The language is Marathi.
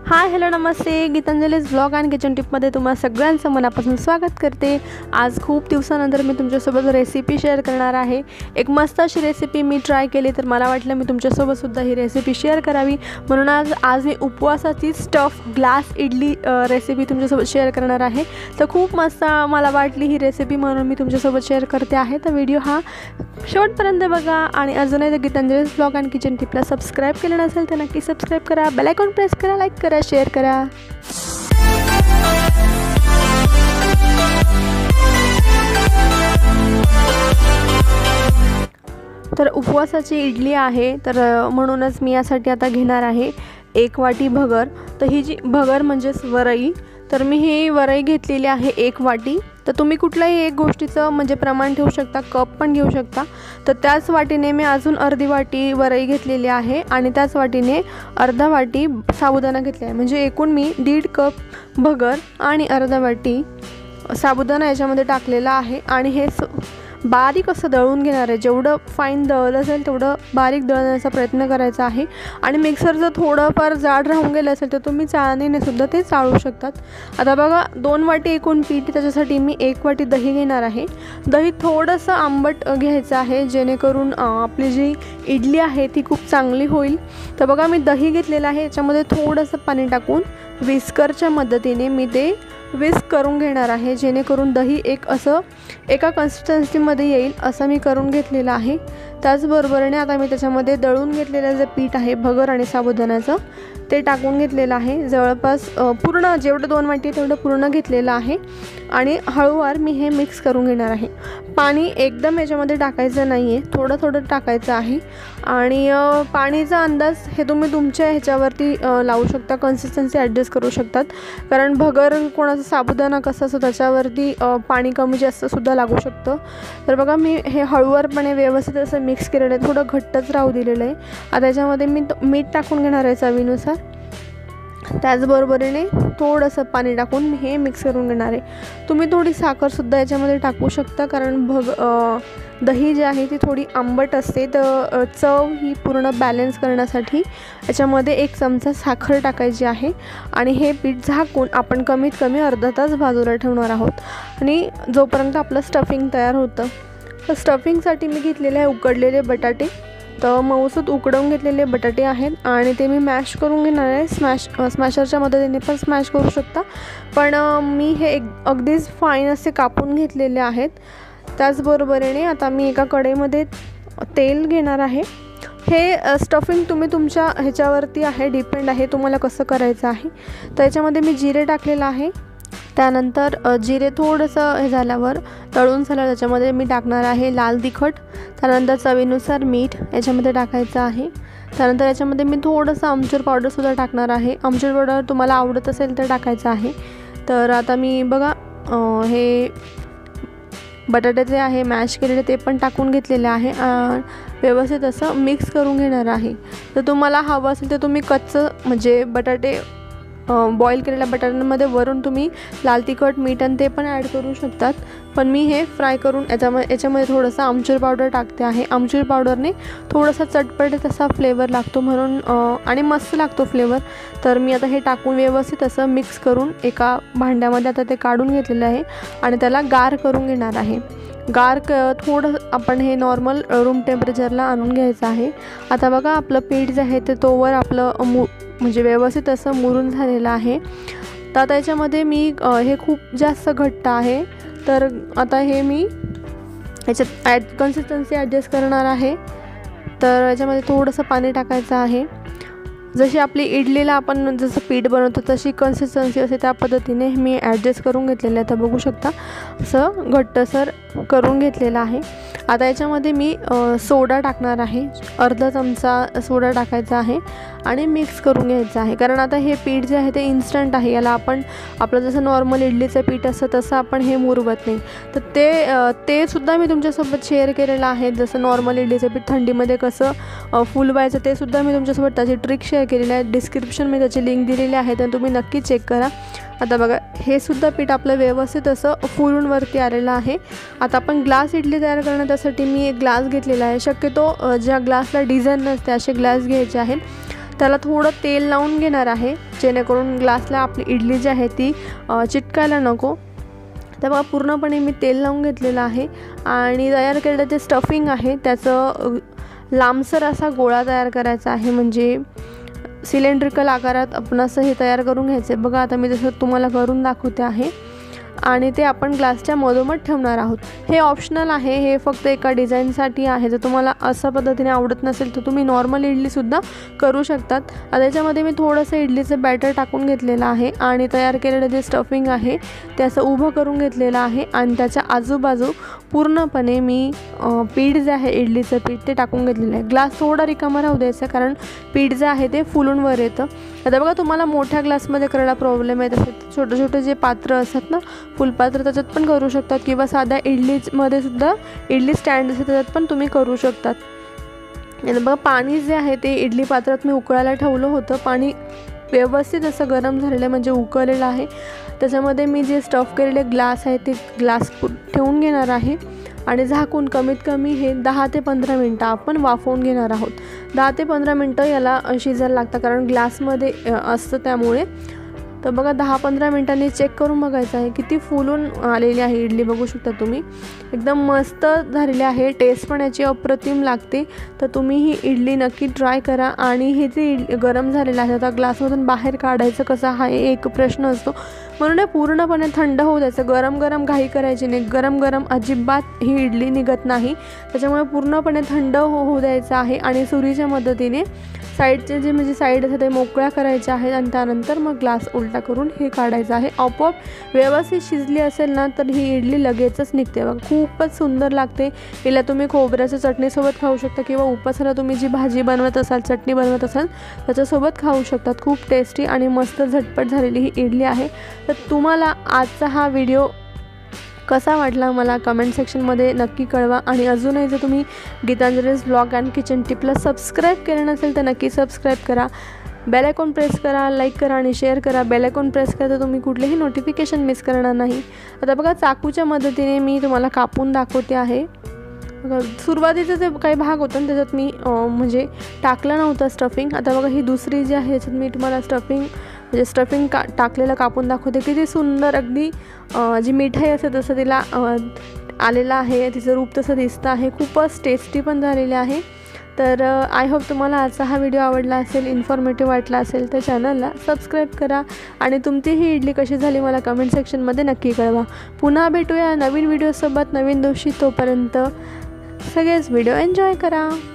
हाय हॅलो नमस्ते, गीतांजलीज ब्लॉग आणि किचन टिपमध्ये तुम्हा सगळ्यांचं मनापासून स्वागत करते। आज खूप दिवसानंतर मी तुमच्यासोबत रेसिपी शेअर करणार आहे। एक मस्त अशी रेसिपी मी ट्राय केली, तर मला वाटलं मी तुमच्यासोबत सुद्धा ही रेसिपी शेअर करावी, म्हणून आज मी उपवासाची स्टफ ग्लास इडली रेसिपी तुमच्यासोबत शेअर करणार आहे। तर खूप मस्त मला वाटली ही रेसिपी, म्हणून मी तुमच्यासोबत शेअर करते आहे। तर व्हिडिओ हा शेवटपर्यंत बघा आणि अजूनही जर गीतांजलीज ब्लॉग आणि किचन टिपला सबस्क्राइब केलं नसेल तर नक्की सबस्क्राइब करा, बेल आयकॉन प्रेस करा, लाईक करा, शेअर करा। तर उपवासाची इडली आहे, तर म्हणूनच मी यासाठी आता घेणार आहे 1 वाटी भगर। तर ही जी भगर म्हणजेच वरई, तर मी ही वरई घेतलेली आहे 1 वाटी। तर तुम्ही कुठल्याही एक गोष्टीचं म्हणजे प्रमाण ठेवू शकता, कप पण घेऊ शकता। तर त्याच वाटीने मी अजून अर्धी वाटी वरई घेतलेली आहे आणि त्याच वाटीने अर्धा वाटी साबुदाणा घेतला आहे। म्हणजे एकूण मी 1.5 कप भगर आणि अर्धा वाटी साबुदाणा याच्यामध्ये टाकलेला आहे आणि हे बारीक असं दळून घेणार आहे। जेवढं फाईन दळलं असेल तेवढं बारीक दळण्याचा प्रयत्न करायचा आहे। आणि मिक्सर जर थोडंफार जाड राहून गेलं असेल तर तुम्ही चाळणीने सुद्धा ते चाळू शकतात। आता बघा 2 वाटी एकूण पीठ, त्याच्यासाठी मी 1 वाटी दही घेणार आहे। दही थोडंसं आंबट घ्यायचं आहे, जेणेकरून आपली जी इडली आहे ती खूप चांगली होईल। तर बघा मी दही घेतलेलं आहे, याच्यामध्ये थोडंसं पाणी टाकून विस्करच्या मदतीने मी ते विस्क करून घेणार आहे, जेणेकरून दही एका कन्सिस्टन्सीमध्ये येईल असं मी करून घेतलेलं आहे। त्याचबरोबरीने आता मी त्याच्यामध्ये दळून घेतलेलं जे पीठ आहे भगर आणि साबुदाण्याचं ते टाकून घेतलेलं आहे। जवळपास पूर्ण जेवढं 2 वाटी तेवढं पूर्ण घेतलेलं आहे आणि हळूवार मी हे मिक्स करून घेणार आहे। पाणी एकदम याच्यामध्ये टाकायचं नाही आहे, थोडं थोडं टाकायचं आहे। आणि पाणीचा अंदाज हे तुम्ही तुमच्या ह्याच्यावरती लावू शकता, कन्सिस्टन्सी ॲडजस्ट करू शकतात। कारण भगर कोणाचा साबुदाणा कसा असतो त्याच्यावरती पाणी कमी जास्त सुद्धा लागू शकतं। तर बघा मी हे हळूवारपणे व्यवस्थित असं मिक्स केलेलं आहे, थोडं घट्टच राहू दिलेलं आहे। आता याच्यामध्ये मी मीठ टाकून घेणार आहे चवीनुसार। त्याचबरोबरीने थोडंसं पाणी टाकून मी हे मिक्स करून घेणार आहे। तुम्ही थोडी साखरसुद्धा याच्यामध्ये टाकू शकता, कारण दही जी आहे ती थोडी आंबट असते, तर चव ही पूर्ण बॅलन्स करण्यासाठी याच्यामध्ये 1 चमचा साखर टाकायची आहे। आणि हे पीठ झाकून आपण कमीत कमी अर्धा तास बाजूला ठेवणार आहोत आणि जोपर्यंत आपलं स्टफिंग तयार होतं। तर स्टफिंगसाठी मी घेतलेले आहे उकडलेले बटाटे। तर मऊसूत उकडवून घेतलेले बटाटे आहेत आणि ते मी मॅश करून घेणार आहे। स्मॅशरच्या मदतीने पण स्मॅश करू शकता, पण मी हे अगदीच फाईन असे कापून घेतलेले आहेत। त्याचबरोबरीने आता मी एका कढईमध्ये तेल घेणार आहे। हे स्टफिंग तुम्ही तुमच्या ह्याच्यावरती आहे, डिपेंड आहे तुम्हाला कसं करायचं आहे। तर याच्यामध्ये मी जिरे टाकलेलं आहे। त्यानंतर जिरे थोडंसं हे झाल्यावर तळून झाल्यावर त्याच्यामध्ये मी टाकणार आहे लाल तिखट। त्यानंतर चवीनुसार मीठ याच्यामध्ये टाकायचं आहे। त्यानंतर याच्यामध्ये मी थोडंसं आमचूर पावडरसुद्धा टाकणार आहे। आमचूर पावडर तुम्हाला आवडत असेल तर टाकायचं आहे। तर आता मी बघा हे बटाटे जे आहे मॅश केलेले ते पण टाकून घेतलेले आहे, व्यवस्थित असं मिक्स करून घेणार आहे। तर तुम्हाला हवं असेल तर तुम्ही कच्चं म्हणजे बटाटे बॉईल केलेल्या बटाट्यांमध्ये वरून तुम्ही लाल तिखट मीठ आणि ते पण ॲड करू शकतात, पण मी हे फ्राय करून याच्यामध्ये थोडंसं आमचूर पावडर टाकते आहे। आमचूर पावडरने थोडासा चटपटीत असा फ्लेवर लागतो म्हणून आणि मस्त लागतो फ्लेवर। तर मी आता हे टाकून व्यवस्थित असं मिक्स करून एका भांड्यामध्ये आता ते काढून घेतलेलं आहे आणि त्याला गार करून घेणार आहे। थोडं आपण हे नॉर्मल रूम टेम्परेचरला आणून घ्यायचं आहे। आता बघा आपलं पीठ जे आहे ते तोवर आपलं म्हणजे व्यवस्थित असं मुरून झालेलं आहे। तर आता याच्यामध्ये मी हे खूप जास्त घट्ट आहे, तर आता हे मी याच्यात कन्सिस्टन्सी ॲडजस्ट करणार आहे। तर याच्यामध्ये थोडंसं पाणी टाकायचं आहे। जशी आपली इडलीला आपण जसं पीठ बनवतो तशी कन्सिस्टन्सी असते त्या पद्धतीने मी ॲडजस्ट करून घेतलेलं आहे। तर बघू शकता असं घट्टसर करून घेतलेलं आहे। आता याच्यामध्ये मी सोडा टाकणार आहे, अर्धा चमचा सोडा टाकायचा आहे आणि मिक्स करून घ्यायचं आहे। कारण आता हे पीठ जे आहे ते इन्स्टंट आहे, याला आपण आपलं जसं नॉर्मल इडलीचं पीठ असतं तसं आपण हे मुरवत नाही। तर ते सुद्धा मी तुमच्यासोबत शेअर केलेलं आहे, जसं नॉर्मल इडलीचं पीठ थंडीमध्ये कसं फुलवायचं ते सुद्धा मी तुमच्यासोबत त्याची ट्रिक शेअर केलेली आहे। डिस्क्रिप्शनमध्ये त्याची लिंक दिलेली आहे, तर तुम्ही नक्की चेक करा। आता बघा हे सुद्धा पीठ आपलं व्यवस्थित असं फुलून वरती आलेलं आहे। आता आपण ग्लास इडली तयार करण्यासाठी मी एक ग्लास घेतलेला आहे। शक्यतो ज्या ग्लासला डिझाईन नसते असे ग्लास घ्यायचे आहेत। त्याला थोडं तेल लावून घेणार आहे, जेणेकरून ग्लासला आपली इडली जी आहे ती चिटकायला नको. तर बघा पूर्णपणे मी तेल लावून घेतलेलं आहे आणि तयार केलेलं जे स्टफिंग आहे त्याचं लांबसर असा गोळा तयार करायचा आहे, म्हणजे सिलेंड्रिकल आकारात आपण असं हे तयार करून घ्यायचं आहे. बघा आता मी जसं तुम्हाला करून दाखवते आहे आणि ते आपण ग्लासच्या मधोमध ठेवणार आहोत. हे ऑप्शनल आहे, हे फक्त एका डिझाईनसाठी आहे. जर तुम्हाला अशा पद्धतीने आवडत नसेल तर तुम्ही नॉर्मल इडलीसुद्धा करू शकतात. त्याच्यामध्ये मी थोडंसं इडलीचं बॅटर टाकून घेतलेलं आहे आणि तयार केलेलं जे स्टफिंग आहे ते असं उभं करून घेतलेलं आहे आणि त्याच्या आजूबाजू पूर्णपणे मी पीठ जे आहे इडलीचं पीठ ते टाकून घेतलेलं आहे. ग्लास थोडा रिकामा राहू द्यायचा, कारण पीठ जे आहे ते फुलून वर येतं. आता बघा तुम्हाला मोठ्या ग्लासमध्ये करायला प्रॉब्लेम येत असेल तर छोटे छोटे जे पात्र असतात ना, फुलपात्र, त्याच्यात पण करू शकतात किंवा साध्या इडलीमध्ये सुद्धा इडली स्टँड असेल त्याच्यात पण तुम्ही करू शकतात. आणि बघा पाणी जे आहे ते इडली पात्रात मी उकळायला ठेवलं होतं. पाणी व्यवस्थित असं गरम झालेलं आहे, म्हणजे उकळलेलं आहे. त्याच्यामध्ये मी जे स्टफ केलेले ग्लास आहे ते ग्लास ठेवून घेणार आहे आणि झाकून कमीत कमी हे 10 ते 15 मिनटं आपण वाफवून घेणार आहोत. 10 ते 15 मिनटं याला शिजायला लागतं, कारण ग्लासमध्ये असतं त्यामुळे. तर बघा 10-15 मिनटांनी चेक करून बघायचं आहे किती फुलून आलेली आहे इडली. बघू शकता तुम्ही, एकदम मस्त झालेली आहे. टेस्ट पण याची अप्रतिम लागते. तर तुम्ही ही इडली नक्की ट्राय करा. आणि हे जे गरम झालेलं आहे आता ग्लासमधून बाहेर काढायचं कसं हा एक प्रश्न असतो, म्हणून हे पूर्णपणे थंड होऊ द्यायचं. गरम गरम घाई करायची नाही, गरम गरम अजिबात ही इडली निघत नाही. त्याच्यामुळे पूर्णपणे थंड होऊ द्यायचं आहे आणि सुरीच्या मदतीने साईडचे जे म्हणजे साईड असतात ते मोकळ्या करायच्या आहेत आणि त्यानंतर मग ग्लास उलटा करून हे काढायचं आहे. आपोआप व्यवस्थित शिजली असेल ना तर ही इडली लगेचच निघते. बघा खूपच सुंदर लागते. हिला तुम्ही खोबऱ्याच्या चटणीसोबत खाऊ शकता किंवा उपासाला तुम्ही जी भाजी बनवत असाल, चटणी बनवत असाल त्याच्यासोबत खाऊ शकतात. खूप टेस्टी आणि मस्त झटपट झालेली ही इडली आहे. तर तुम्हाला आजचा हा व्हिडिओ कसा वाटला मला कमेंट सेक्शनमध्ये नक्की कळवा. आणि अजूनही जर तुम्ही गीतांजलीज ब्लॉग अँड किचन टिपला सबस्क्राईब केलं नसेल तर नक्की सबस्क्राईब करा. बेल आयकॉन प्रेस करा, लाईक करा आणि शेअर करा. बेल आयकॉन प्रेस करा तर तुम्ही कुठलेही नोटिफिकेशन मिस करणार नाही. आता बघा चाकूच्या मदतीने मी तुम्हाला कापून दाखवते आहे. सुरुवातीचा जे काही भाग होता ना त्याच्यात मी म्हणजे टाकलं नव्हतं स्टफिंग. आता बघा ही दुसरी जी आहे याच्यात मी तुम्हाला स्टफिंग टाकलेलं कापून दाखवते. किती सुंदर अगदी जी मिठाई असते तसं तिला आलेलं आहे, तिचं रूप तसं दिसतं आहे. खूपच टेस्टी पण झालेलं आहे. तर आय होप तुम्हाला आजचा हा व्हिडिओ आवडला असेल, इन्फॉर्मेटिव्ह वाटला असेल तर चॅनलला सबस्क्राईब करा आणि तुमची ही इडली कशी झाली मला कमेंट सेक्शनमध्ये नक्की कळवा. पुन्हा भेटूया नवीन व्हिडिओसोबत नवीन दिवशी. तोपर्यंत सगळेच व्हिडिओ एन्जॉय करा.